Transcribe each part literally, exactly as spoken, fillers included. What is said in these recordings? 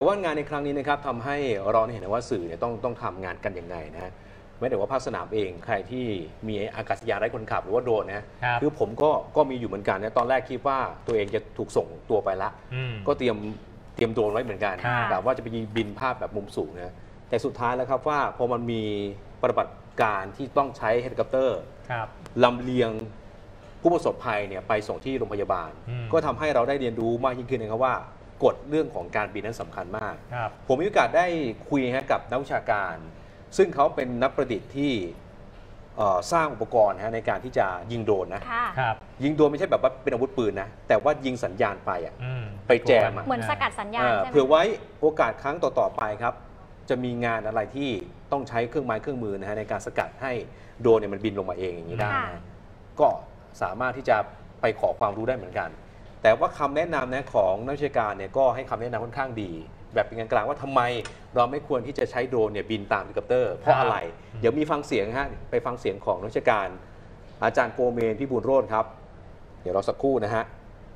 ว่างานในครั้งนี้นะครับทำให้เราเห็นว่าสื่อเนี่ยต้องต้องทำงานกันยังไงนะแม้แต่ว่าภาคสนามเองใครที่มีอากาศยานไร้คนขับหรือว่าโดรนนะคือผมก็ก็มีอยู่เหมือนกันนะตอนแรกคิดว่าตัวเองจะถูกส่งตัวไปละก็เตรียมเตรียมโดรนไว้เหมือนกันแต่ว่าจะไปบินภาพแบบมุมสูงนะแต่สุดท้ายแล้วครับว่าพอมันมีปฏิบัติการที่ต้องใช้เฮลิคอปเตอร์ลำเลียงผู้ประสบภัยเนี่ยไปส่งที่โรงพยาบาลก็ทำให้เราได้เรียนรู้มากยิ่งขึ้นนะครับว่ากฎเรื่องของการบินนั้นสำคัญมากผมมีโอกาสได้คุยกับนักวิชาการซึ่งเขาเป็นนักประดิษฐ์ที่สร้างอุปกรณ์ในการที่จะยิงโดรนนะยิงโดรนไม่ใช่แบบว่าเป็นอาวุธปืนนะแต่ว่ายิงสัญญาณไปอ่ะไปแจมเหมือนสกัดสัญญาณเผื่อไว้โอกาสครั้งต่อๆไปครับจะมีงานอะไรที่ต้องใช้เครื่องไม้เครื่องมือนะฮะในการสกัดให้โดรนเนี่ยมันบินลงมาเองอย่างนี้ได้ก็สามารถที่จะไปขอความรู้ได้เหมือนกันแต่ว่าคำแนะนำนะของนักวิชาการเนี่ยก็ให้คำแนะนำค่อนข้างดีแบบเป็นกลางๆว่าทำไมเราไม่ควรที่จะใช้โดรนเนี่ยบินตามเฮลิคอปเตอร์เพราะอะไรเดี๋ยวมีฟังเสียงฮะไปฟังเสียงของนักวิชาการอาจารย์โกเมนพิบูลโรจน์ครับเดี๋ยวเราสักครู่นะฮะ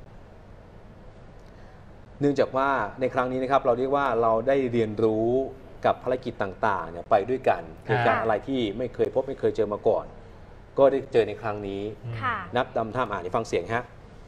เนื่องจากว่าในครั้งนี้นะครับเราเรียกว่าเราได้เรียนรู้กับภารกิจต่างๆเนี่ยไปด้วยกันเหตุการณ์อะไรที่ไม่เคยพบไม่เคยเจอมาก่อนก็ได้เจอในครั้งนี้นักดำถ้ำอ่านฟังเสียงฮะ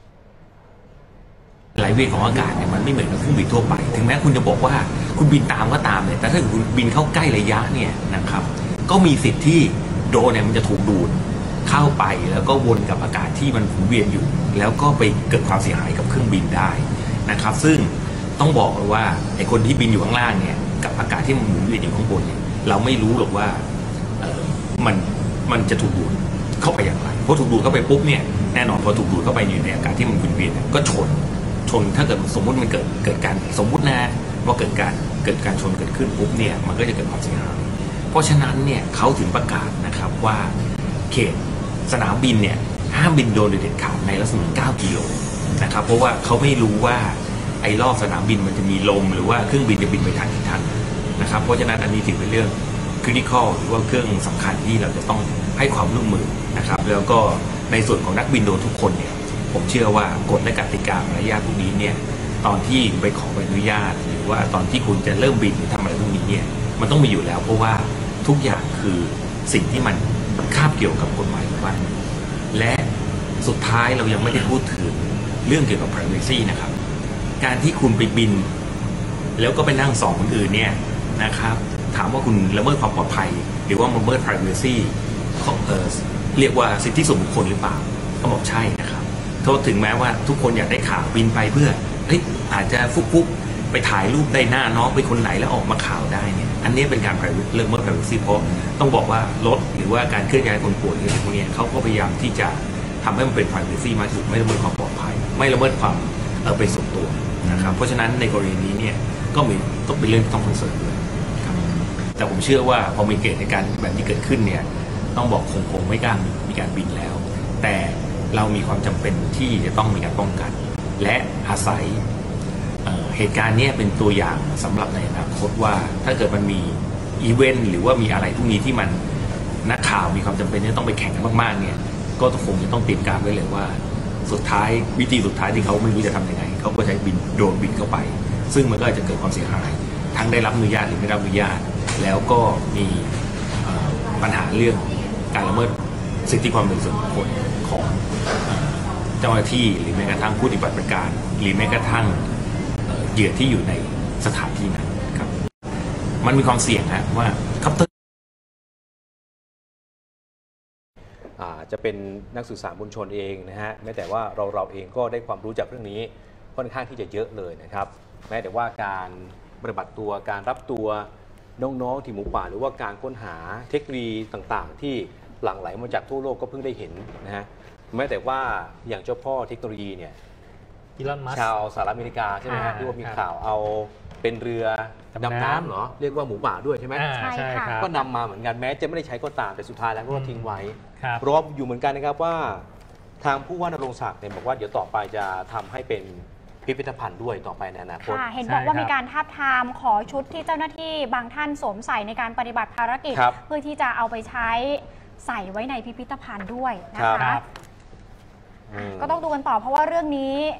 ไหลเวียนของอากาศเนี่ยมันไม่เหมือนกับเครื่องบินทั่วไปถึงแม้คุณจะบอกว่าคุณบินตามก็ตามเนี่ยแต่ถ้าคุณบินเข้าใกล้ระยะเนี่ยนะครับก็มีสิทธิ์ที่โดรนเนี่ยมันจะถูกดูดเข้าไปแล้วก็วนกับอากาศที่มันหมุนเวียนอยู่แล้วก็ไปเกิดความเสียหายกับเครื่องบินได้นะครับซึ่งต้องบอกเลยว่าไอ้คนที่บินอยู่ข้างล่างเนี่ยกับอากาศที่มันหมุนเวียนอยู่ข้างบนเนี่ยเราไม่รู้หรอกว่าเออมันมันจะถูกดูดเข้าไปอย่างไรเพราะถูกดูดเข้าไปปุ๊บเนี่ยแน่นอนพอถูกดูดเข้าไปอยู่ในอากาศที่มันหมุนเวียนก็ชนชนถ้าเกิดสมมุติมันเกิดเกิดการสมมุตินะว่าเกิดการเกิดการชนเกิดขึ้นปุ๊บเนี่ยมันก็จะเกิดความเสียหายเพราะฉะนั้นเนี่ยเขาถึงประกาศนะครับว่าเขตสนามบินเนี่ยห้ามบินโดรนโดยเด็ดขาดในรัศมีเก้ากิโลนะครับเพราะว่าเขาไม่รู้ว่าไอ้รอบสนามบินมันจะมีลมหรือว่าเครื่องบินจะบินไปทางทิศทางนะครับเพราะฉะนั้นอันนี้ถือเป็นเรื่องคริติคอลหรือว่าเครื่องสำคัญที่เราจะต้องให้ความร่วมมือนะครับแล้วก็ในส่วนของนักบินโดรนทุกคนเนี่ยผมเชื่อว่ากฎและกติกามารยาทพวกนี้เนี่ยตอนที่ไปขอใบอนุญาตหรือว่าตอนที่คุณจะเริ่มบินหรือทำอะไรพวกนี้เนี่ยมันต้องมีอยู่แล้วเพราะว่าทุกอย่างคือสิ่งที่มันคาบเกี่ยวกับกฎหมายของบ้านและสุดท้ายเรายังไม่ได้พูดถึงเรื่องเกี่ยวกับ privacy นะครับการที่คุณไปบินแล้วก็ไปนั่งส่องคนอื่นเนี่ยนะครับถามว่าคุณละเมิดความปลอดภัยหรือว่าละเมิด privacy ของเออเรียกว่าสิทธิส่วนบุคคลหรือเปล่าก็บอกใช่นะครับโทษถึงแม้ว่าทุกคนอยากได้ข่าวบินไปเพื่อเฮ้ยอาจจะฟุกๆไปถ่ายรูปได้หน้าน้องไปคนไหนแล้วออกมาข่าวได้เนี่ยอันนี้เป็นการเรื่องเมื่อ privacy เพราะต้องบอกว่ารถหรือว่าการเคลื่อนย้ายคนป่วยอะไรพวกนี้เขาก็พยายามที่จะทำให้มันเป็น privacy มากที่สุดไม่ละเมิดความปลอดภัยไม่ละเมิดความเออเป็นส่วนตัวนะครับเพราะฉะนั้นในกรณีนี้เนี่ยก็มีต้องเป็นเรื่องต้องคอนเซิร์นด้วยครับแต่ผมเชื่อว่าพอมีเหตุการณ์แบบนี้เกิดขึ้นเนี่ยต้องบอกคงคงไม่กล้ามีการบินแล้วแต่เรามีความจำเป็นที่จะต้องมีการป้องกันและอาศัย เ, เหตุการณ์นี้เป็นตัวอย่างสำหรับในอนาคตว่าถ้าเกิดมันมีอีเวนต์หรือว่ามีอะไรพวกนี้ที่มันนักข่าวมีความจำเป็นที่ต้องไปแข่งกันมากๆเนี่ยก็คงจะต้องเตรียมการไว้เลยว่าสุดท้ายวิธีสุดท้ายที่เขาไม่รู้จะทำยังไงเขาก็ใช้บินโดรนบินเข้าไปซึ่งมันก็อาจจะเกิดความเสียหายทั้งได้รับอนุญาตหรือไม่รับอนุญาตแล้วก็มีปัญหาเรื่องการละเมิดสิทธิความเป็นส่วนบุคคลของเจ้าหน้าที่หรือแม้กระทั่งผู้ปฏิบัติการหรือแม้กระทั่งเหยื่อที่อยู่ในสถานที่นั้นครับมันมีความเสี่ยงนะว่าคอปเตอร์จะเป็นนักศึกษามวลชนเองนะฮะแม้แต่ว่าเราเราเองก็ได้ความรู้จากเรื่องนี้ค่อนข้างที่จะเยอะเลยนะครับแม้แต่ว่าการปฏิบัติตัวการรับตัวน้องๆทีมหมูป่าหรือว่าการค้นหาเทคโนโลยีต่างๆที่หลั่งไหลมาจากทั่วโลกก็เพิ่งได้เห็นนะฮะแม้แต่ว่าอย่างเจ้าพ่อเทคโนโลยีเนี่ยชาวสหรัฐอเมริกาใช่ไหมฮะที่ว่ามีข่าวเอาเป็นเรือดำน้ำเหรอเรียกว่าหมูป่าด้วยใช่ไหมใช่ค่ะก็นำมาเหมือนกันแม้จะไม่ได้ใช้ก็ตามแต่สุดท้ายแล้วก็ทิ้งไว้รออยู่เหมือนกันนะครับว่าทางผู้ว่านรงศักดิ์เนี่ยบอกว่าเดี๋ยวต่อไปจะทำให้เป็นพิพิธภัณฑ์ด้วยต่อไปในอนาคตเห็นบอกว่ามีการทาบทามขอชุดที่เจ้าหน้าที่บางท่านสวมใส่ในการปฏิบัติภารกิจเพื่อที่จะเอาไปใช้ใส่ไว้ในพิพิธภัณฑ์ด้วยนะคะก็ต้องดูกันต่อเพราะว่าเรื่องนี้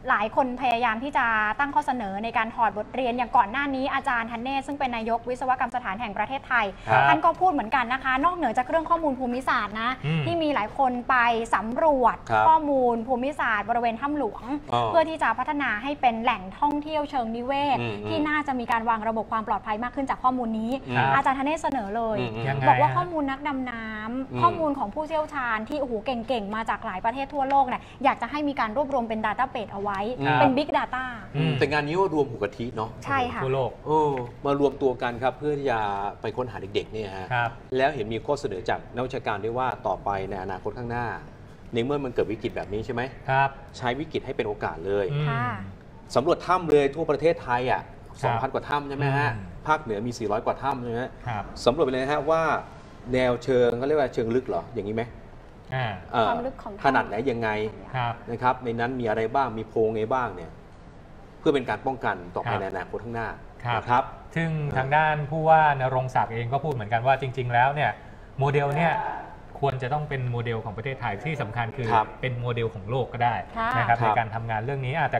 หลายคนพยายามที่จะตั้งข้อเสนอในการถอดบทเรียนอย่างก่อนหน้านี้อาจารย์ธเนศซึ่งเป็นนายกวิศวกรรมสถานแห่งประเทศไทยท่านก็พูดเหมือนกันนะคะนอกเหนือจากเรื่องข้อมูลภูมิศาสตร์นะที่มีหลายคนไปสำรวจข้อมูลภูมิศาสตร์บริเวณถ้ำหลวงเพื่อที่จะพัฒนาให้เป็นแหล่งท่องเที่ยวเชิงนิเวศที่น่าจะมีการวางระบบความปลอดภัยมากขึ้นจากข้อมูลนี้อาจารย์ธเนศเสนอเลยบอกว่าข้อมูลนักดำน้ำข้อมูลของผู้เชี่ยวชาญที่โอ้โหเก่งๆมาจากหลายประเทศทั่วโลกเนี่ยอยากจะให้มีการรวบรวมเป็น Database เอาไว้เป็น Big Data แต่งานนี้ว่ารวมหูกะทิเนาะใช่ค่ะทั่วโลกโอ้มารวมตัวกันครับเพื่อที่จะไปค้นหาเด็กๆเนี่ยฮะแล้วเห็นมีข้อเสนอจากนักวิชาการด้วยว่าต่อไปในอนาคตข้างหน้าในเมื่อมันเกิดวิกฤตแบบนี้ใช่ไหมครับใช้วิกฤตให้เป็นโอกาสเลยค่ะสำรวจถ้ำเลยทั่วประเทศไทยอ่ะ สองพัน กว่าถ้ำใช่ไหมฮะภาคเหนือมีสี่ร้อยกว่าถ้ำใช่ไหมสำรวจไปเลยนะฮะว่าแนวเชิงเขาเรียกว่าเชิงลึกเหรออย่างนี้ไหมความลึกของขนาดไหนยังไงนะครับในนั้นมีอะไรบ้างมีโพรงไงบ้างเนี่ยเพื่อเป็นการป้องกันต่อไปในอนาคตข้างหน้าครับซึ่งทางด้านผู้ว่านรงศักดิ์เองก็พูดเหมือนกันว่าจริงๆแล้วเนี่ยโมเดลเนี่ยควรจะต้องเป็นโมเดลของประเทศไทยที่สำคัญคือเป็นโมเดลของโลกก็ได้นะครับในการทำงานเรื่องนี้แต่